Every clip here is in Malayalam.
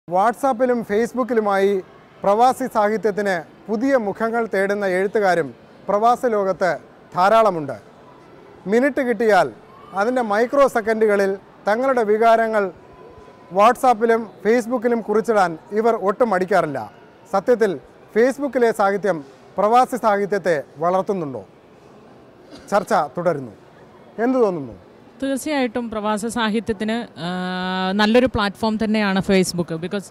വാട്സാപ്പിലും ഫേസ്ബുക്കിലുമായി പ്രവാസി സാഹിത്യത്തിന് പുതിയ മുഖങ്ങൾ തേടുന്ന എഴുത്തുകാരും പ്രവാസ ലോകത്ത് ധാരാളമുണ്ട്. മിനിറ്റ് കിട്ടിയാൽ അതിൻ്റെ മൈക്രോ സെക്കൻഡുകളിൽ തങ്ങളുടെ വികാരങ്ങൾ വാട്സാപ്പിലും ഫേസ്ബുക്കിലും കുറിച്ചിടാൻ ഇവർ ഒട്ടും മടിക്കാറില്ല. സത്യത്തിൽ ഫേസ്ബുക്കിലെ സാഹിത്യം പ്രവാസി സാഹിത്യത്തെ വളർത്തുന്നുണ്ടോ? ചർച്ച തുടരുന്നു. എന്തു തോന്നുന്നു? തീർച്ചയായിട്ടും പ്രവാസ സാഹിത്യത്തിന് നല്ലൊരു പ്ലാറ്റ്ഫോം തന്നെയാണ് ഫേസ്ബുക്ക്. ബിക്കോസ്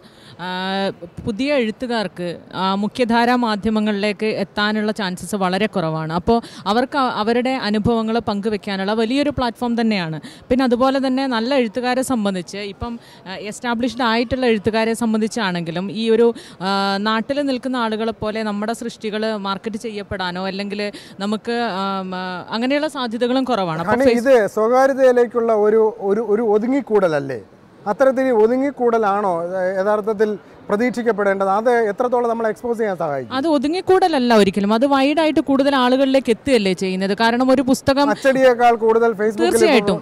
പുതിയ എഴുത്തുകാർക്ക് മുഖ്യധാരാ മാധ്യമങ്ങളിലേക്ക് എത്താനുള്ള ചാൻസസ് വളരെ കുറവാണ്. അപ്പോൾ അവർക്ക് അവരുടെ അനുഭവങ്ങൾ പങ്കുവെക്കാനുള്ള വലിയൊരു പ്ലാറ്റ്ഫോം തന്നെയാണ്. പിന്നെ അതുപോലെ തന്നെ നല്ല എഴുത്തുകാരെ സംബന്ധിച്ച് ഇപ്പം എസ്റ്റാബ്ലിഷ്ഡ് ആയിട്ടുള്ള എഴുത്തുകാരെ സംബന്ധിച്ചാണെങ്കിലും ഈ ഒരു നാട്ടിൽ നിൽക്കുന്ന ആളുകളെ പോലെ നമ്മുടെ സൃഷ്ടികൾ മാർക്കറ്റ് ചെയ്യപ്പെടാനോ അല്ലെങ്കിൽ നമുക്ക് അങ്ങനെയുള്ള സാധ്യതകളും കുറവാണ്. അപ്പോൾ ിലേക്കുള്ള ഒരു ഒതുങ്ങിക്കൂടലല്ലേ? അത്തരത്തിൽ ഒതുങ്ങിക്കൂടലാണോ യഥാർത്ഥത്തിൽ പ്രതീക്ഷിക്കപ്പെടേണ്ടത്? അത് എത്രത്തോളം നമ്മൾ എക്സ്പോസ് ചെയ്യാൻ സഹായിക്കും? അത് ഒതുങ്ങിക്കൂടലല്ല ഒരിക്കലും. അത് വൈഡായിട്ട് കൂടുതൽ ആളുകളിലേക്ക് എത്തുകയല്ലേ ചെയ്യുന്നത്. കാരണം ഒരു പുസ്തകം അച്ചടിയേക്കാൾ കൂടുതൽ തീർച്ചയായിട്ടും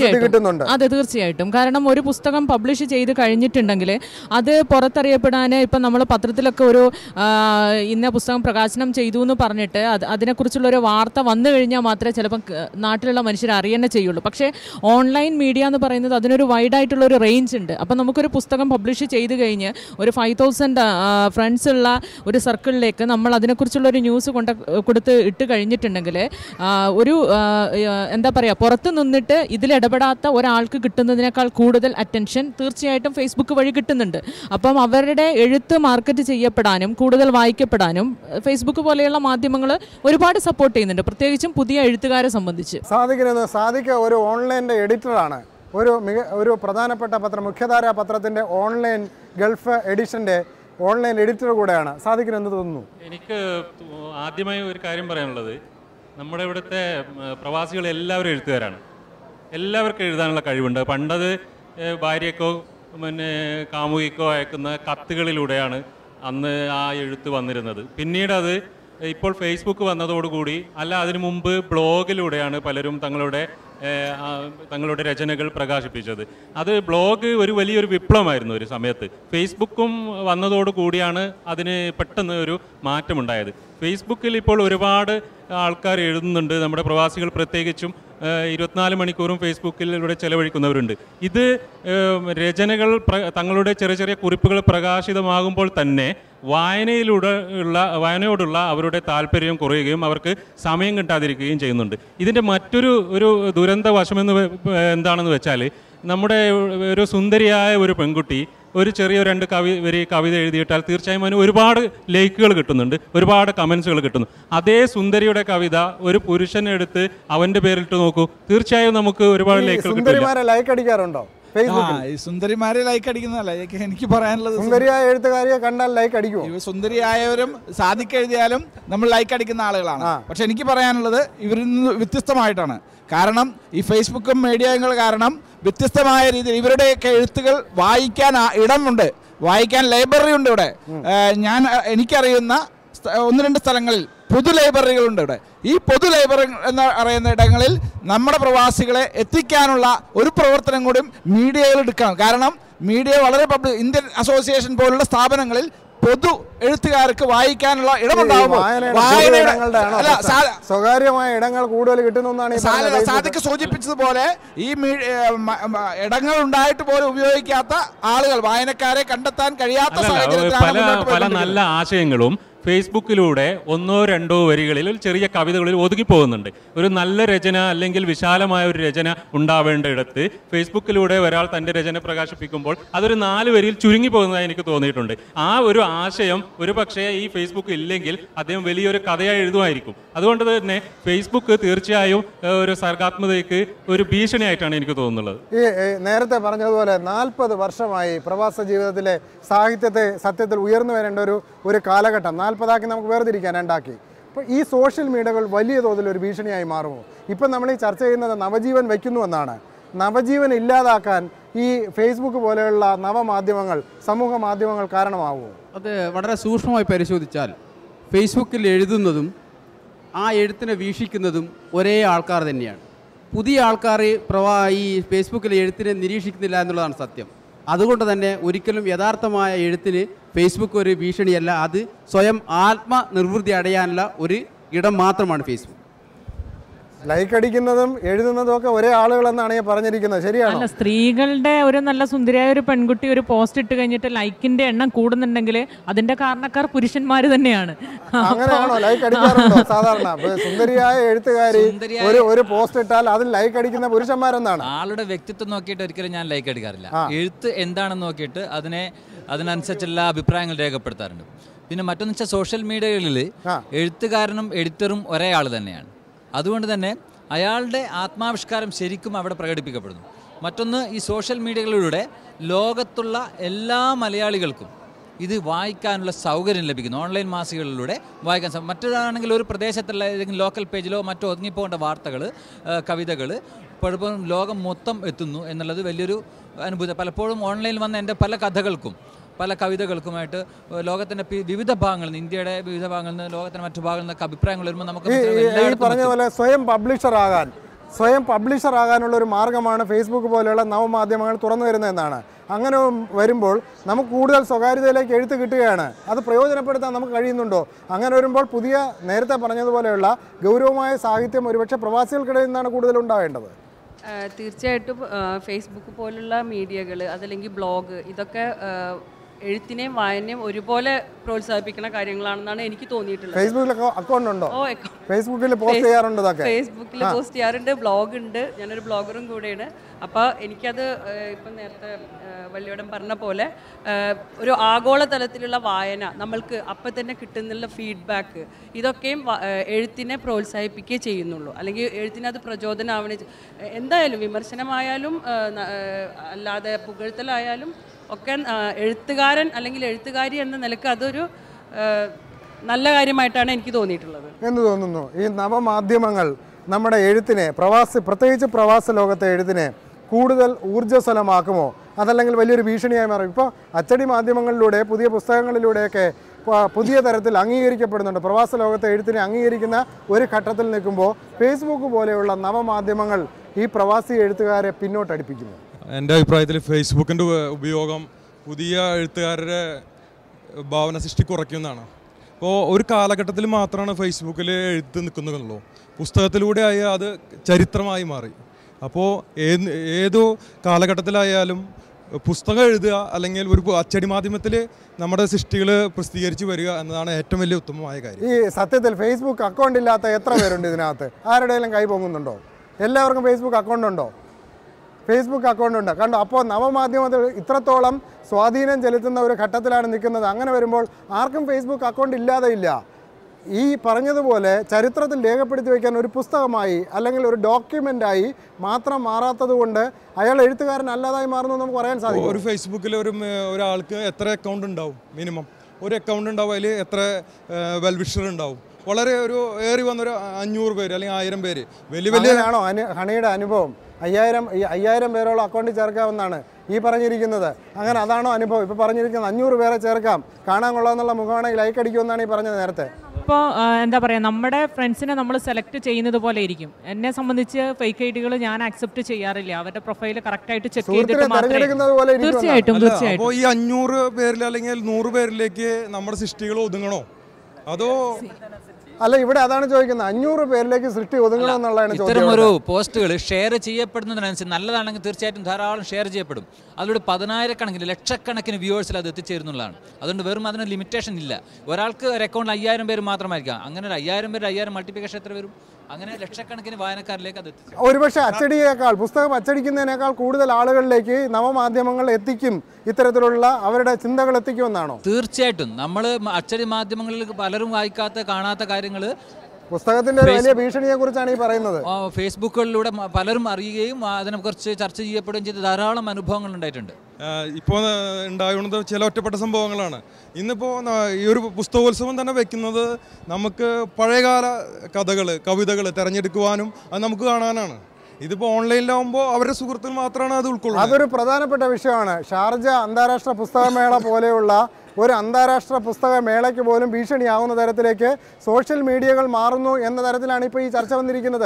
അതെ തീർച്ചയായിട്ടും. കാരണം ഒരു പുസ്തകം പബ്ലിഷ് ചെയ്ത് കഴിഞ്ഞിട്ടുണ്ടെങ്കിൽ അത് പുറത്തറിയപ്പെടാൻ ഇപ്പം നമ്മൾ പത്രത്തിലൊക്കെ ഒരു ഇന്ന പുസ്തകം പ്രകാശനം ചെയ്തു എന്ന് പറഞ്ഞിട്ട് അതിനെക്കുറിച്ചുള്ളൊരു വാർത്ത വന്നു കഴിഞ്ഞാൽ മാത്രമേ ചിലപ്പം നാട്ടിലുള്ള മനുഷ്യർ അറിയുന്നേ ചെയ്യുള്ളൂ. പക്ഷേ ഓൺലൈൻ മീഡിയ എന്ന് പറയുന്നത് അതിനൊരു വൈഡായിട്ടുള്ളൊരു റേഞ്ച് ഉണ്ട്. അപ്പം നമുക്കൊരു പുസ്തകം പബ്ലിഷ് ചെയ്ത് കഴിഞ്ഞ് ഒരു 5000 ഫ്രണ്ട്സ് ഉള്ള ഒരു സർക്കിളിലേക്ക് നമ്മൾ അതിനെക്കുറിച്ചുള്ളൊരു ന്യൂസ് കൊടുത്ത് ഇട്ട് കഴിഞ്ഞിട്ടുണ്ടെങ്കിൽ ഒരു എന്താ പറയുക, പുറത്ത് നിന്നിട്ട് ഇതിലിടപെടാത്ത ഒരാൾക്ക് കിട്ടുന്നതിനേക്കാൾ കൂടുതൽ അറ്റൻഷൻ തീർച്ചയായിട്ടും ഫേസ്ബുക്ക് വഴി കിട്ടുന്നുണ്ട്. അപ്പം അവരുടെ എഴുത്ത് മാർക്കറ്റ് ചെയ്യപ്പെടാനും കൂടുതൽ വായിക്കപ്പെടാനും ഫേസ്ബുക്ക് പോലെയുള്ള മാധ്യമങ്ങൾ ഒരുപാട് സപ്പോർട്ട് ചെയ്യുന്നുണ്ട്, പ്രത്യേകിച്ചും പുതിയ എഴുത്തുകാരെ സംബന്ധിച്ച്. സാദിഖ് ഒരു ഓൺലൈൻ്റെ എഡിറ്ററാണ്. ഒരു പ്രധാനപ്പെട്ട പത്രം, മുഖ്യധാരാ പത്രത്തിൻ്റെ ഓൺലൈൻ ഗൾഫ് എഡിഷൻ്റെ ഓൺലൈൻ എഡിറ്റർ കൂടെയാണ്. സാദിഖിന് എന്ത് തോന്നുന്നു? എനിക്ക് ആദ്യമായി ഒരു കാര്യം പറയാനുള്ളത്, നമ്മുടെ ഇവിടുത്തെ പ്രവാസികൾ എല്ലാവരും എഴുത്തുകാരാണ്. എല്ലാവർക്കും എഴുതാനുള്ള കഴിവുണ്ട്. പണ്ടത് ഭാര്യക്കോ പിന്നെ കാമുകിക്കോ അയക്കുന്ന കത്തുകളിലൂടെയാണ് അന്ന് ആ എഴുത്ത് വന്നിരുന്നത്. പിന്നീട് അത് ഇപ്പോൾ ഫേസ്ബുക്ക് വന്നതോടുകൂടി, അല്ല അതിനു മുമ്പ് ബ്ലോഗിലൂടെയാണ് പലരും തങ്ങളുടെ രചനകൾ പ്രകാശിപ്പിച്ചത്. അത് ബ്ലോഗ് ഒരു വലിയൊരു വിപ്ലവമായിരുന്നു ഒരു സമയത്ത്. ഫേസ്ബുക്കും വന്നതോടുകൂടിയാണ് അതിന് പെട്ടെന്ന് ഒരു മാറ്റമുണ്ടായത്. ഫേസ്ബുക്കിൽ ഇപ്പോൾ ഒരുപാട് ആൾക്കാർ എഴുതുന്നുണ്ട്. നമ്മുടെ പ്രവാസികൾ പ്രത്യേകിച്ചും 24 മണിക്കൂറും ഫേസ്ബുക്കിലൂടെ ചെലവഴിക്കുന്നവരുണ്ട്. ഇത് രചനകൾ തങ്ങളുടെ ചെറിയ ചെറിയ കുറിപ്പുകൾ പ്രകാശിതമാകുമ്പോൾ തന്നെ വായനയോടുള്ള അവരുടെ താല്പര്യം കുറയുകയും അവർക്ക് സമയം കിട്ടാതിരിക്കുകയും ചെയ്യുന്നുണ്ട്. ഇതിൻ്റെ മറ്റൊരു ദുരന്ത വശമെന്ന് എന്താണെന്ന് വെച്ചാൽ, നമ്മുടെ ഒരു സുന്ദരിയായ ഒരു പെൺകുട്ടി ഒരു ചെറിയ 2 കവിത എഴുതിയിട്ടാൽ തീർച്ചയായും അതിന് ഒരുപാട് ലൈക്കുകൾ കിട്ടുന്നുണ്ട്, ഒരുപാട് കമൻസുകൾ കിട്ടുന്നു. അതേ സുന്ദരിയുടെ കവിത ഒരു പുരുഷനെടുത്ത് അവൻ്റെ പേരിട്ട് നോക്കൂ, തീർച്ചയായും നമുക്ക് ഒരുപാട് ലൈക്കുകൾ കിട്ടും. ലൈക്ക് അടിക്കാറുണ്ടോ? സുന്ദരിമാരെ ലൈക്ക് അടിക്കുന്നതല്ല എനിക്ക് പറയാനുള്ളത്. സുന്ദരിയായ എഴുത്തുകാരിയെ കണ്ടാൽ ലൈക്ക് അടിക്കും. സുന്ദരിയായവരും സാദിഖ് എഴുതിയാലും നമ്മൾ ലൈക്ക് അടിക്കുന്ന ആളുകളാണ്. പക്ഷെ എനിക്ക് പറയാനുള്ളത് ഇവരിൽ നിന്ന് വ്യത്യസ്തമായിട്ടാണ്. കാരണം ഈ ഫേസ്ബുക്കും മീഡിയകൾ കാരണം വ്യത്യസ്തമായ രീതിയിൽ ഇവരുടെയൊക്കെ എഴുത്തുകൾ വായിക്കാൻ ഇടമുണ്ട്, വായിക്കാൻ ലൈബ്രറി ഉണ്ട് ഇവിടെ. എനിക്കറിയുന്ന 1-2 സ്ഥലങ്ങളിൽ പൊതു ലൈബ്രറികളുണ്ട് ഇവിടെ. ഈ പൊതു ലൈബ്രറി എന്ന് പറയുന്ന ഇടങ്ങളിൽ നമ്മുടെ പ്രവാസികളെ എത്തിക്കാനുള്ള ഒരു പ്രവർത്തനം കൂടി മീഡിയകൾ എടുക്കണം. കാരണം മീഡിയ വളരെ ഇന്ത്യൻ അസോസിയേഷൻ പോലുള്ള സ്ഥാപനങ്ങളിൽ പൊതു എഴുത്തുകാർക്ക് വായിക്കാനുള്ള ഇടമുണ്ടാകുമ്പോൾ സ്വകാര്യമായ ഇടങ്ങൾ കൂടുതൽ കിട്ടുന്നതാണ്. സാദിഖ് സൂചിപ്പിച്ചതുപോലെ ഈ ഇടങ്ങൾ ഉണ്ടായിട്ട് പോലും ഉപയോഗിക്കാത്ത ആളുകൾ, വായനക്കാരെ കണ്ടെത്താൻ കഴിയാത്ത സാഹചര്യത്തിലാണ് പല നല്ല ആശയങ്ങളും ഫേസ്ബുക്കിലൂടെ 1-2 വരികളിൽ ചെറിയ കവിതകളിൽ ഒതുങ്ങിപ്പോകുന്നുണ്ട്. ഒരു നല്ല രചന അല്ലെങ്കിൽ വിശാലമായ ഒരു രചന ഉണ്ടാവേണ്ട ഇടത്ത് ഫേസ്ബുക്കിലൂടെ ഒരാൾ തൻ്റെ രചന പ്രകാശിപ്പിക്കുമ്പോൾ അതൊരു 4 വരിയിൽ ചുരുങ്ങി പോകുന്നതായി എനിക്ക് തോന്നിയിട്ടുണ്ട്. ആ ഒരു ആശയം ഒരു പക്ഷേ ഈ ഫേസ്ബുക്ക് ഇല്ലെങ്കിൽ അദ്ദേഹം വലിയൊരു കഥയായി എഴുതുമായിരിക്കും. അതുകൊണ്ട് തന്നെ ഫേസ്ബുക്ക് തീർച്ചയായും ഒരു സർഗാത്മകതയ്ക്ക് ഒരു ഭീഷണിയായിട്ടാണ് എനിക്ക് തോന്നുന്നത്. ഈ നേരത്തെ പറഞ്ഞതുപോലെ 40 വർഷമായി പ്രവാസ ജീവിതത്തിലെ സാഹിത്യത്തെ സത്യത്തിൽ ഉയർന്നു വരേണ്ട ഒരു കാലഘട്ടം 40 നമുക്ക് വേർതിരിക്കാൻ 2 അപ്പോൾ ഈ സോഷ്യൽ മീഡിയകൾ വലിയ തോതിൽ ഒരു ഭീഷണിയായി മാറുമോ? ഇപ്പം നമ്മൾ ഈ ചർച്ച ചെയ്യുന്നത് നവജീവൻ വയ്ക്കുന്നുവെന്നാണ്. നവജീവൻ ഇല്ലാതാക്കാൻ ഈ ഫേസ്ബുക്ക് പോലെയുള്ള നവമാധ്യമങ്ങൾ, സമൂഹ മാധ്യമങ്ങൾ കാരണമാവുമോ? അത് വളരെ സൂക്ഷ്മമായി പരിശോധിച്ചാൽ ഫേസ്ബുക്കിൽ എഴുതുന്നതും ആ എഴുത്തിനെ വീക്ഷിക്കുന്നതും ഒരേ ആൾക്കാർ തന്നെയാണ്. പുതിയ ആൾക്കാർ ഈ ഫേസ്ബുക്കിലെ എഴുത്തിനെ നിരീക്ഷിക്കുന്നില്ല എന്നുള്ളതാണ് സത്യം. അതുകൊണ്ട് തന്നെ ഒരിക്കലും യഥാർത്ഥമായ എഴുത്തിന് ഫേസ്ബുക്ക് ഒരു ഭീഷണിയല്ല. അത് സ്വയം ആത്മനിർവൃത്തി അടയാനുള്ള ഒരു ഇടം മാത്രമാണ് ഫേസ്ബുക്ക്. ലൈക്ക് അടിക്കുന്നതും എഴുതുന്നതും ഒക്കെ ഒരേ ആളുകളെന്നാണ് ഞാൻ പറഞ്ഞിരിക്കുന്നത്. ശരിയാണോ? അല്ല, സ്ത്രീകളുടെ ഒരു നല്ല സുന്ദരിയായ ഒരു പെൺകുട്ടി ഒരു പോസ്റ്റ് ഇട്ട് കഴിഞ്ഞിട്ട് ലൈക്കിന്റെ എണ്ണം കൂടുന്നുണ്ടെങ്കിൽ അതിന്റെ കാരണക്കാർ പുരുഷന്മാർ തന്നെയാണ്. അങ്ങനെയാണോ? ലൈക്ക് അടിക്കാറുണ്ടോ സാധാരണ? സുന്ദരിയായ എഴുത്തുകാരി ഒരു പോസ്റ്റ് ഇട്ടാൽ അതിൽ ലൈക്ക് അടിക്കുന്ന പുരുഷന്മാരെന്നാണ്. ആളുടെ വ്യക്തിത്വം നോക്കിയിട്ട് ഒരിക്കലും ഞാൻ ലൈക്ക് അടിക്കാറില്ല. എഴുത്ത് എന്താണെന്ന് നോക്കിയിട്ട് അതിനനുസരിച്ചുള്ള അഭിപ്രായങ്ങൾ രേഖപ്പെടുത്താറുണ്ട്. പിന്നെ മറ്റൊന്ന് വെച്ചാൽ സോഷ്യൽ മീഡിയകളിൽ എഴുത്തുകാരനും എഡിറ്ററും ഒരേ ആൾ തന്നെയാണ്. അതുകൊണ്ട് തന്നെ അയാളുടെ ആത്മാവിഷ്കാരം ശരിക്കും അവിടെ പ്രകടിപ്പിക്കപ്പെടുന്നു. മറ്റൊന്ന്, ഈ സോഷ്യൽ മീഡിയകളിലൂടെ ലോകത്തുള്ള എല്ലാ മലയാളികൾക്കും ഇത് വായിക്കാനുള്ള സൗകര്യം ലഭിക്കുന്നു. ഓൺലൈൻ മാസികകളിലൂടെ വായിക്കാൻ മറ്റൊരാണെങ്കിൽ ഒരു പ്രദേശത്തുള്ള ഏതെങ്കിലും ലോക്കൽ പേജിലോ മറ്റോ ഒതുങ്ങിപ്പോകേണ്ട വാർത്തകൾ, കവിതകൾ പലപ്പോഴും ലോകം മൊത്തം എത്തുന്നു എന്നുള്ളത് വലിയൊരു അനുഭൂതി. പലപ്പോഴും ഓൺലൈനിൽ വന്ന എൻ്റെ പല കഥകൾക്കും പല കവിതകൾക്കുമായിട്ട് ലോകത്തിൻ്റെ വിവിധ ഭാഗങ്ങളിൽ നിന്ന്, ഇന്ത്യയുടെ വിവിധ ഭാഗങ്ങളിൽ നിന്ന്, ലോകത്തിൻ്റെ മറ്റു ഭാഗങ്ങളിൽ നിന്നൊക്കെ അഭിപ്രായങ്ങൾ വരുമ്പോൾ നമുക്ക് പറഞ്ഞ പോലെ സ്വയം പബ്ലിഷർ ആകാനുള്ള ഒരു മാർഗ്ഗമാണ് ഫേസ്ബുക്ക് പോലെയുള്ള നവമാധ്യമങ്ങൾ തുറന്നു വരുന്നതെന്നാണ്. അങ്ങനെ വരുമ്പോൾ നമുക്ക് കൂടുതൽ സ്വകാര്യതയിലേക്ക് എഴുത്ത് കിട്ടുകയാണ്. അത് പ്രയോജനപ്പെടുത്താൻ നമുക്ക് കഴിയുന്നുണ്ടോ? അങ്ങനെ വരുമ്പോൾ നേരത്തെ പറഞ്ഞതുപോലെയുള്ള ഗൗരവമായ സാഹിത്യം ഒരുപക്ഷെ പ്രവാസികൾക്കിടയിൽ നിന്നാണ് കൂടുതൽ ഉണ്ടാവേണ്ടത്. തീർച്ചയായിട്ടും ഫേസ്ബുക്ക് പോലുള്ള മീഡിയകൾ, അതല്ലെങ്കിൽ ബ്ലോഗ്, ഇതൊക്കെ എഴുത്തിനെയും വായനയും ഒരുപോലെ പ്രോത്സാഹിപ്പിക്കുന്ന കാര്യങ്ങളാണെന്നാണ് എനിക്ക് തോന്നിയിട്ടുള്ളത്. ഫേസ്ബുക്കിൽ അക്കൗണ്ട് ഉണ്ടോ? ഫേസ്ബുക്കിൽ പോസ്റ്റ് ചെയ്യാറുണ്ട്. ഫേസ്ബുക്കിൽ പോസ്റ്റ് ചെയ്യാറുണ്ട്, ബ്ലോഗ് ഉണ്ട്. ഞാനൊരു ബ്ലോഗറും കൂടെയാണ്. അപ്പോൾ എനിക്കത് ഇപ്പം നേരത്തെ വല്യോടൻ പറഞ്ഞ പോലെ ഒരു ആഗോളതലത്തിലുള്ള വായന നമ്മൾക്ക് അപ്പം തന്നെ കിട്ടുന്നുള്ള ഫീഡ്ബാക്ക്, ഇതൊക്കെയും എഴുത്തിനെ പ്രോത്സാഹിപ്പിക്കുകയേ ചെയ്യുന്നുള്ളൂ. അല്ലെങ്കിൽ എഴുത്തിനത് പ്രചോദനമാവണേ. എന്തായാലും വിമർശനമായാലും അല്ലാതെ പുകഴ്ത്തലായാലും ഒക്കെ എഴുത്തുകാരൻ അല്ലെങ്കിൽ എഴുത്തുകാരി എന്ന നിലക്ക് അതൊരു നല്ല കാര്യമായിട്ടാണ് എനിക്ക് തോന്നിയിട്ടുള്ളത്. എന്ത് തോന്നുന്നു? ഈ നവമാധ്യമങ്ങൾ നമ്മുടെ എഴുത്തിനെ, പ്രത്യേകിച്ച് പ്രവാസ ലോകത്തെ എഴുത്തിനെ കൂടുതൽ ഊർജ്ജസ്വലമാക്കുമോ? അതല്ലെങ്കിൽ വലിയൊരു ഭീഷണിയായി മാറും? ഇപ്പോൾ അച്ചടി മാധ്യമങ്ങളിലൂടെ, പുതിയ പുസ്തകങ്ങളിലൂടെയൊക്കെ പുതിയ തരത്തിൽ അംഗീകരിക്കപ്പെടുന്നുണ്ട്. പ്രവാസ ലോകത്തെ എഴുത്തിനെ അംഗീകരിക്കുന്ന ഒരു ഘട്ടത്തിൽ നിൽക്കുമ്പോൾ ഫേസ്ബുക്ക് പോലെയുള്ള നവമാധ്യമങ്ങൾ ഈ പ്രവാസി എഴുത്തുകാരെ പിന്നോട്ടടിപ്പിക്കുന്നു. എൻ്റെ അഭിപ്രായത്തിൽ ഫേസ്ബുക്കിൻ്റെ ഉപയോഗം പുതിയ എഴുത്തുകാരുടെ ഭാവന സൃഷ്ടി കുറയ്ക്കുന്നതാണ്. അപ്പോൾ ഒരു കാലഘട്ടത്തിൽ മാത്രമാണ് ഫേസ്ബുക്കിൽ എഴുത്ത് നിൽക്കുന്നുള്ളൂ. പുസ്തകത്തിലൂടെ ആയി അത് ചരിത്രമായി മാറി. അപ്പോൾ ഏതോ കാലഘട്ടത്തിലായാലും പുസ്തകം എഴുതുക അല്ലെങ്കിൽ ഒരു അച്ചടി മാധ്യമത്തിൽ നമ്മുടെ സൃഷ്ടികൾ പ്രസിദ്ധീകരിച്ച് വരിക എന്നതാണ് ഏറ്റവും വലിയ ഉത്തമമായ കാര്യം. ഈ സത്യത്തിൽ ഫേസ്ബുക്ക് അക്കൗണ്ട് ഇല്ലാത്ത എത്ര പേരുണ്ട് ഇതിനകത്ത്? ആരുടെയെങ്കിലും കൈ പൊങ്ങുന്നുണ്ടോ? എല്ലാവർക്കും ഫേസ്ബുക്ക് അക്കൗണ്ട് ഉണ്ടോ? ഫേസ്ബുക്ക് അക്കൗണ്ട് ഉണ്ട്. കണ്ടോ? അപ്പോൾ നവമാധ്യമത്തിൽ ഇത്രത്തോളം സ്വാധീനം ചെലുത്തുന്ന ഒരു ഘട്ടത്തിലാണ് നിൽക്കുന്നത്. അങ്ങനെ വരുമ്പോൾ ആർക്കും ഫേസ്ബുക്ക് അക്കൗണ്ട് ഇല്ലാതെ ഇല്ല. ഈ പറഞ്ഞതുപോലെ ചരിത്രത്തിൽ രേഖപ്പെടുത്തി വയ്ക്കാൻ ഒരു പുസ്തകമായി അല്ലെങ്കിൽ ഒരു ഡോക്യുമെൻ്റായി മാത്രം മാറാത്തത് കൊണ്ട് അയാൾ എഴുത്തുകാരൻ അല്ലാതായി മാറുന്നു നമുക്ക് പറയാൻ സാധിക്കും. ഒരു ഫേസ്ബുക്കിൽ ഒരാൾക്ക് എത്ര അക്കൗണ്ട് ഉണ്ടാവും? മിനിമം ഒരു അക്കൗണ്ട് ഉണ്ടാവും. അതിൽ എത്ര വെൽവിഷർ ഉണ്ടാവും? വളരെ ഏറി വന്നൊരു 500 പേര് അല്ലെങ്കിൽ 1000 പേര്. വലിയതാണോ ഹണിയുടെ അനുഭവം? 5000 പേരോളം അക്കൗണ്ടിൽ ചേർക്കാമെന്നാണ് ഈ പറഞ്ഞിരിക്കുന്നത്. അങ്ങനെ അതാണോ അനുഭവം? ഇപ്പോൾ പറഞ്ഞിരിക്കുന്നത് 500 പേരെ ചേർക്കാം, കാണാൻ കൊള്ളാമെന്നുള്ള മുഖമാണെങ്കിൽ ലൈക്ക് അടിക്കുമെന്നാണ് ഈ പറഞ്ഞത് നേരത്തെ. ഇപ്പോൾ എന്താ പറയുക, നമ്മുടെ ഫ്രണ്ട്സിനെ നമ്മൾ സെലക്ട് ചെയ്യുന്നത് പോലെ ഇരിക്കും. എന്നെ സംബന്ധിച്ച് ഫേക്ക് ഐഡികൾ ഞാൻ അക്സെപ്റ്റ് ചെയ്യാറില്ല. അവരുടെ പ്രൊഫൈൽ കറക്റ്റായിട്ട് ചെക്ക് ചെയ്തിട്ട് തീർച്ചയായിട്ടും. അപ്പോൾ ഈ 500 പേരിൽ അല്ലെങ്കിൽ 100 പേരിലേക്ക് നമ്മുടെ സൃഷ്ടികൾ ഒതുങ്ങണോ? അതോ അല്ല, ഇവിടെ അതാണ് ചോദിക്കുന്നത്. 500 പേരിലേക്ക് സൃഷ്ടി ഒതുങ്ങണം എന്നുള്ളതാണ് ചോദ്യം. ഇത്തരം ഒരു പോസ്റ്റുകൾ ഷെയർ ചെയ്യപ്പെടുന്നതിനനുസരിച്ച് നല്ലതാണെങ്കിൽ തീർച്ചയായിട്ടും ധാരാളം ഷെയർ ചെയ്യപ്പെടും. അതിലൂടെ 10,000 ലക്ഷക്കണക്കിന് വ്യൂവേഴ്സിൽ അത് എത്തിച്ചേരുന്നുള്ളതാണ്. അതുകൊണ്ട് വെറും അതിന് ലിമിറ്റേഷൻ ഇല്ല. ഒരാൾക്ക് ഒരു അക്കൗണ്ടിൽ 5000 പേര് മാത്രമായിരിക്കാം. അങ്ങനെ ഒരു 5000 പേര് 5000 മൾട്ടിപ്ലിക്കേഷൻ എത്ര വരും? അങ്ങനെ ലക്ഷക്കണക്കിന് വായനക്കാരിലേക്ക് അത് എത്തിച്ചു. ഒരുപക്ഷെ പുസ്തകം അച്ചടിക്കുന്നതിനേക്കാൾ കൂടുതൽ ആളുകളിലേക്ക് നവമാധ്യമങ്ങൾ എത്തിക്കും, ഇത്തരത്തിലുള്ള അവരുടെ ചിന്തകൾ എത്തിക്കുമെന്നാണോ? തീർച്ചയായിട്ടും. നമ്മൾ അച്ചടി മാധ്യമങ്ങളിൽ പലരും വായിക്കാത്ത, കാണാത്ത കാര്യങ്ങൾ പുസ്തകത്തിന്റെ വലിയ ഭീഷണിയെ കുറിച്ചാണ് ഈ പറയുന്നത്. ഫേസ്ബുക്കുകളിലൂടെ പലരും അറിയുകയും അതിനെക്കുറിച്ച് ചർച്ച ചെയ്യപ്പെടുകയും ചെയ്ത ധാരാളം അനുഭവങ്ങൾ ഉണ്ടായിട്ടുണ്ട്. ഇപ്പോൾ ഉണ്ടാകുന്നത് ചില ഒറ്റപ്പെട്ട സംഭവങ്ങളാണ്. ഇന്നിപ്പോൾ ഈ ഒരു പുസ്തകോത്സവം തന്നെ വെക്കുന്നത് നമുക്ക് പഴയകാല കവിതകൾ തിരഞ്ഞെടുക്കുവാനും അത് നമുക്ക് കാണാനാണ്. ഇതിപ്പോൾ ഓൺലൈനിലാവുമ്പോൾ അവരുടെ സുഹൃത്തുക്കൾ മാത്രമാണ് അത് ഉൾക്കൊള്ളുന്നത്. അതൊരു പ്രധാനപ്പെട്ട വിഷയമാണ്. ഷാർജ അന്താരാഷ്ട്ര പുസ്തകമേള പോലെയുള്ള ഒരു അന്താരാഷ്ട്ര പുസ്തകമേളയ്ക്ക് പോലും ഭീഷണിയാവുന്ന തരത്തിലേക്ക് സോഷ്യൽ മീഡിയകൾ മാറുന്നു എന്ന തരത്തിലാണ് ഇപ്പോൾ ഈ ചർച്ച വന്നിരിക്കുന്നത്.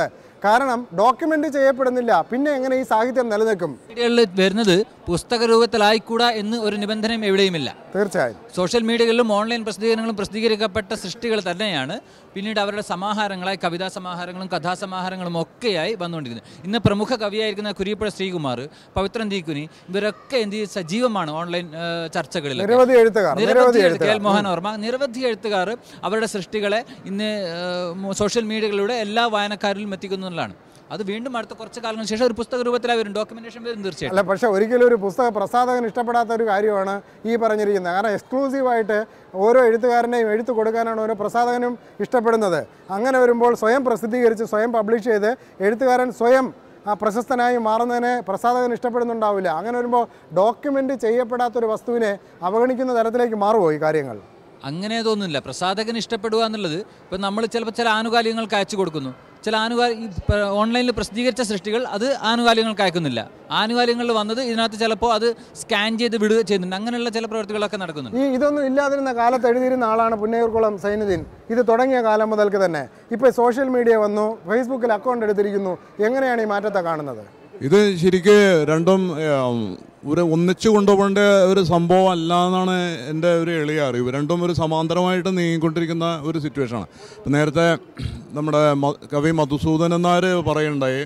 കാരണം ഡോക്യുമെന്റ് ചെയ്യപ്പെടുന്നില്ല. പിന്നെ എങ്ങനെ ഈ സാഹിത്യം നിലനിൽക്കും? മീഡിയകളിൽ വരുന്നത് പുസ്തക രൂപത്തിലായിക്കൂടാ എന്ന് ഒരു നിബന്ധനയും എവിടെയുമില്ല. തീർച്ചയായും സോഷ്യൽ മീഡിയകളിലും ഓൺലൈൻ പ്രസിദ്ധീകരണങ്ങളും പ്രസിദ്ധീകരിക്കപ്പെട്ട സൃഷ്ടികൾ തന്നെയാണ് പിന്നീട് അവരുടെ സമാഹാരങ്ങളായി കവിതാ സമാഹാരങ്ങളും കഥാസമാഹാരങ്ങളും ഒക്കെയായി വന്നുകൊണ്ടിരിക്കുന്നത്. ഇന്ന് പ്രമുഖ കവിയായിരിക്കുന്ന കുരിപ്പുഴ ശ്രീകുമാർ, പവിത്രൻ തീക്കുനി, ഇവരൊക്കെ സജീവമാണ് ഓൺലൈൻ ചർച്ചകളിൽ. നിരവധി എഴുത്തുകാർ, കെ. മോഹൻ വർമ്മ, നിരവധി എഴുത്തുകാർ അവരുടെ സൃഷ്ടികളെ ഇന്ന് സോഷ്യൽ മീഡിയകളിലൂടെ എല്ലാ വായനക്കാരിലും എത്തിക്കുന്നതാണ്. അത് വീണ്ടും അടുത്ത കുറച്ച് കാലങ്ങൾക്ക് ശേഷം ഒരു പുസ്തക രൂപത്തിലായി വരും, ഡോക്യുമെന്റേഷൻ വരും തീർച്ചയായും. അല്ല, പക്ഷേ ഒരിക്കലും ഒരു പുസ്തക പ്രസാധകൻ ഇഷ്ടപ്പെടാത്ത ഒരു കാര്യമാണ് ഈ പറഞ്ഞിരിക്കുന്നത്. കാരണം എക്സ്ക്ലൂസീവായിട്ട് ഓരോ എഴുത്തുകാരനെയും എഴുത്ത് കൊടുക്കാനാണ് ഓരോ പ്രസാധകനും ഇഷ്ടപ്പെടുന്നത്. അങ്ങനെ വരുമ്പോൾ സ്വയം പ്രസിദ്ധീകരിച്ച് സ്വയം പബ്ലിഷ് ചെയ്ത് എഴുത്തുകാരൻ സ്വയം പ്രശസ്തനായി മാറുന്നതിനെ പ്രസാധകൻ ഇഷ്ടപ്പെടുന്നുണ്ടാവില്ല. അങ്ങനെ വരുമ്പോൾ ഡോക്യുമെൻ്റ് ചെയ്യപ്പെടാത്തൊരു വസ്തുവിനെ അവഗണിക്കുന്ന തരത്തിലേക്ക് മാറുമോ ഈ കാര്യങ്ങൾ? അങ്ങനെ തോന്നുന്നില്ല. പ്രസാധകൻ ഇഷ്ടപ്പെടുക എന്നുള്ളത് ഇപ്പം നമ്മൾ ചിലപ്പോൾ ചില ആനുകാലികങ്ങൾക്ക് അയച്ചു കൊടുക്കുന്നു. ചില ഓൺലൈനിൽ പ്രസിദ്ധീകരിച്ച സൃഷ്ടികൾ അത് ആനുകാലികങ്ങൾക്ക് അയക്കുന്നില്ല. ആനുകാലികങ്ങളിൽ വന്നത് ഇതിനകത്ത് ചിലപ്പോൾ അത് സ്കാൻ ചെയ്ത് വിടുക ചെയ്യുന്നുണ്ട്. അങ്ങനെയുള്ള ചില പ്രവൃത്തികളൊക്കെ നടക്കുന്നുണ്ട്. ഇതൊന്നും ഇല്ലാതിരുന്ന കാലത്ത് എഴുതിയിരുന്ന ആളാണ് പുന്നയൂർക്കുളം സൈനുദ്ദീൻ. ഇത് തുടങ്ങിയ കാലം മുതൽക്ക് തന്നെ ഇപ്പോൾ സോഷ്യൽ മീഡിയ വന്നു, ഫേസ്ബുക്കിൽ അക്കൗണ്ട് എടുത്തിരിക്കുന്നു. എങ്ങനെയാണ് ഈ മാറ്റത്തെ കാണുന്നത്? ഇത് ശരിക്ക് രണ്ടും ഒരു ഒന്നിച്ചു കൊണ്ടുപോകേണ്ട ഒരു സംഭവം അല്ല എന്നാണ് എൻ്റെ ഒരു എളിയ അറിവ്. രണ്ടും ഒരു സമാന്തരമായിട്ട് നീങ്ങിക്കൊണ്ടിരിക്കുന്ന ഒരു സിറ്റുവേഷനാണ്. ഇപ്പം നേരത്തെ നമ്മുടെ കവി മധുസൂദനൻ നായർ പറയുണ്ടായി,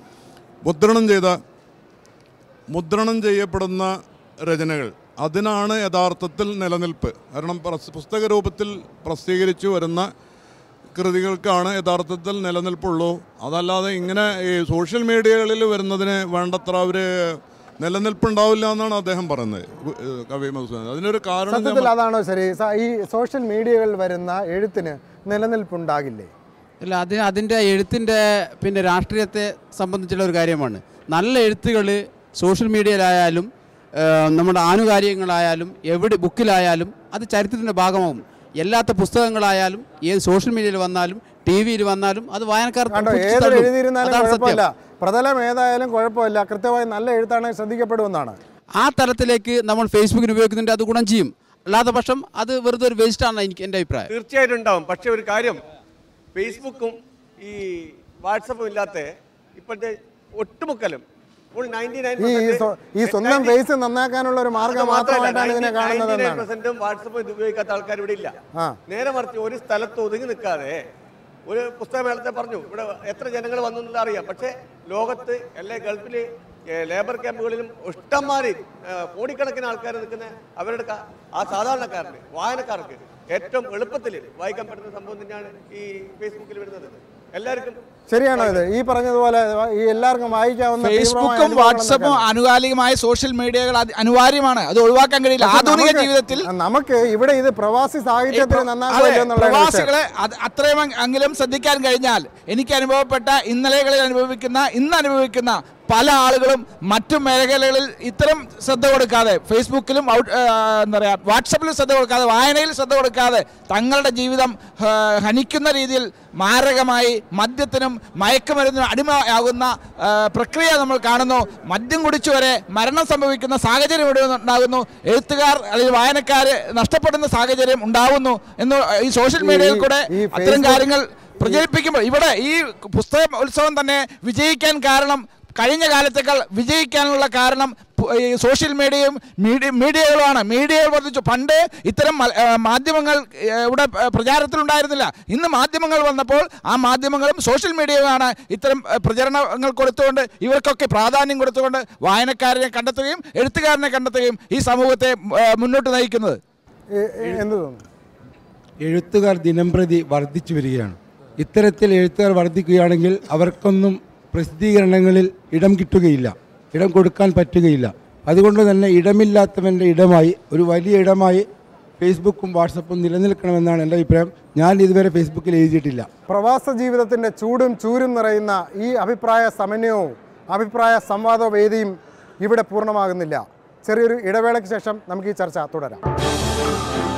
മുദ്രണം ചെയ്യപ്പെടുന്ന രചനകൾ അതിനാണ് യഥാർത്ഥത്തിൽ നിലനിൽപ്പ്. കാരണം പുസ്തക രൂപത്തിൽ പ്രസിദ്ധീകരിച്ചു വരുന്ന കൃതികൾക്കാണ് യഥാർത്ഥത്തിൽ നിലനിൽപ്പുള്ളൂ. അതല്ലാതെ ഇങ്ങനെ ഈ സോഷ്യൽ മീഡിയകളിൽ വരുന്നതിന് വേണ്ടത്ര അവർ നിലനിൽപ്പുണ്ടാവില്ല എന്നാണ് അദ്ദേഹം പറയുന്നത്, കവി മധുസൂദനൻ. അതിനൊരു കാരണം അതാണോ ശരി? ഈ സോഷ്യൽ മീഡിയകളിൽ വരുന്ന എഴുത്തിന് നിലനിൽപ്പുണ്ടാകില്ലേ? ഇല്ല, അതിൻ്റെ എഴുത്തിൻ്റെ പിന്നെ രാഷ്ട്രീയത്തെ സംബന്ധിച്ചുള്ള ഒരു കാര്യമാണ്. നല്ല എഴുത്തുകൾ സോഷ്യൽ മീഡിയയിലായാലും നമ്മുടെ ആനുകാലികങ്ങളായാലും എവിടെ ബുക്കിലായാലും അത് ചരിത്രത്തിൻ്റെ ഭാഗമാകും. എല്ലാത്ത പുസ്തകങ്ങളായാലും ഏത് സോഷ്യൽ മീഡിയയിൽ വന്നാലും ടി വിയിൽ വന്നാലും അത് വായനക്കാർക്ക് പ്രതലം ഏതായാലും കുഴപ്പമില്ല, കൃത്യമായി നല്ല എഴുത്താണ് ശ്രദ്ധിക്കപ്പെടുമെന്നാണ്. ആ തലത്തിലേക്ക് നമ്മൾ ഫേസ്ബുക്കിന് ഉപയോഗിക്കുന്നുണ്ട്, അത് ഗുണം ചെയ്യും. അല്ലാത്ത പക്ഷം അത് വെറുതെ ഒരു വേസ്റ്റാണ് എൻ്റെ അഭിപ്രായം. തീർച്ചയായിട്ടും ഉണ്ടാവും. പക്ഷേ ഒരു കാര്യം, ഫേസ്ബുക്കും ഈ വാട്സപ്പും ഇല്ലാത്ത ഇപ്പോഴത്തെ ഒട്ടുമുക്കലും ഈ സ്വന്തം ഫേസ് നന്നാക്കാനുള്ള ഒരു മാർഗ്ഗം മാത്രമായിട്ടാണ് ഇതിനെ കാണുന്നത്. വാട്സപ്പ് ഉപയോഗിക്കാത്ത ആൾക്കാർ ഇവിടെ ഇല്ല. നേരെ മറിച്ച് ഒരു സ്ഥലത്ത് ഒതുങ്ങി നിൽക്കാതെ ഒരു പുസ്തകമേളത്തെ പറഞ്ഞു ഇവിടെ എത്ര ജനങ്ങൾ വന്നു എന്നുള്ളത് അറിയാം. പക്ഷേ ലോകത്ത് എല്ലാ ഗൾഫിൽ ലേബർ ക്യാമ്പുകളിലും ഇഷ്ടംമാരി കോടിക്കണക്കിന് ആൾക്കാർ നിൽക്കുന്ന അവരുടെ ആ സാധാരണക്കാരന് വായനക്കാർക്ക് ഏറ്റവും എളുപ്പത്തിൽ വായിക്കാൻ പറ്റുന്ന സംഭവം തന്നെയാണ് ഈ ഫേസ്ബുക്കിൽ വരുന്നത്. എല്ലാവർക്കും ശരിയാണോ ഇത്? ഈ പറഞ്ഞതുപോലെ ഈ എല്ലാവർക്കും വായിക്കാവുന്ന ഫേസ്ബുക്കും വാട്സപ്പും ആനുകാലികമായ സോഷ്യൽ മീഡിയകൾ അനിവാര്യമാണ്. അത് ഒഴിവാക്കാൻ കഴിയില്ല ആധുനിക ജീവിതത്തിൽ. നമുക്ക് ഇവിടെ ഇത് പ്രവാസി സാഹിത്യത്തിൽ പ്രവാസികളെ അത്രയും എങ്കിലും ശ്രദ്ധിക്കാൻ കഴിഞ്ഞാൽ എനിക്ക് അനുഭവപ്പെട്ട ഇന്ന് അനുഭവിക്കുന്ന പല ആളുകളും മറ്റു മേഖലകളിൽ ഇത്തരം ശ്രദ്ധ കൊടുക്കാതെ, ഫേസ്ബുക്കിലും എന്താ പറയുക വാട്സപ്പിലും ശ്രദ്ധ കൊടുക്കാതെ, വായനയിൽ ശ്രദ്ധ കൊടുക്കാതെ തങ്ങളുടെ ജീവിതം ഹനിക്കുന്ന രീതിയിൽ മാരകമായി മദ്യത്തിനും മയക്കുമരുന്നിനും അടിമയാകുന്ന പ്രക്രിയ നമ്മൾ കാണുന്നു. മദ്യം കുടിച്ചു വരെ മരണം സംഭവിക്കുന്ന സാഹചര്യം ഇവിടെ ഉണ്ടാകുന്നു. എഴുത്തുകാർ അല്ലെങ്കിൽ വായനക്കാർ നഷ്ടപ്പെടുന്ന സാഹചര്യം ഉണ്ടാകുന്നു എന്ന് ഈ സോഷ്യൽ മീഡിയയിൽ കൂടെ അത്തരം കാര്യങ്ങൾ പ്രചരിപ്പിക്കുമ്പോൾ ഇവിടെ ഈ പുസ്തക ഉത്സവം തന്നെ വിജയിക്കാൻ കാരണം, കഴിഞ്ഞ കാലത്തേക്കാൾ വിജയിക്കാനുള്ള കാരണം സോഷ്യൽ മീഡിയകളുമാണ്. മീഡിയകൾ വർദ്ധിച്ചു. പണ്ട് ഇത്തരം മാധ്യമങ്ങൾ ഇവിടെ പ്രചാരത്തിലുണ്ടായിരുന്നില്ല. ഇന്ന് മാധ്യമങ്ങൾ വന്നപ്പോൾ ആ മാധ്യമങ്ങളും സോഷ്യൽ മീഡിയയുമാണ് ഇത്തരം പ്രചരണങ്ങൾ കൊടുത്തുകൊണ്ട് ഇവർക്കൊക്കെ പ്രാധാന്യം കൊടുത്തുകൊണ്ട് വായനക്കാരനെ കണ്ടെത്തുകയും എഴുത്തുകാരനെ കണ്ടെത്തുകയും ഈ സമൂഹത്തെ മുന്നോട്ട് നയിക്കുന്നത്. എഴുത്തുകാർ ദിനംപ്രതി വർദ്ധിച്ചു വരികയാണ്. ഇത്തരത്തിൽ എഴുത്തുകാർ വർദ്ധിക്കുകയാണെങ്കിൽ അവർക്കൊന്നും പ്രസിദ്ധീകരണങ്ങളിൽ ഇടം കിട്ടുകയില്ല, ഇടം കൊടുക്കാൻ പറ്റുകയില്ല. അതുകൊണ്ട് തന്നെ ഇടമില്ലാത്തവൻ്റെ ഇടമായി, ഒരു വലിയ ഇടമായി ഫേസ്ബുക്കും വാട്സപ്പും നിലനിൽക്കണമെന്നാണ് എൻ്റെ അഭിപ്രായം. ഞാൻ ഇതുവരെ ഫേസ്ബുക്കിൽ എഴുതിയിട്ടില്ല. പ്രവാസ ജീവിതത്തിൻ്റെ ചൂടും ചൂരും നിറയുന്ന ഈ അഭിപ്രായ സമന്വയവും അഭിപ്രായ സംവാദ വേദിയും ഇവിടെ പൂർണ്ണമാകുന്നില്ല. ചെറിയൊരു ഇടവേളയ്ക്ക് ശേഷം നമുക്ക് ഈ ചർച്ച തുടരാം.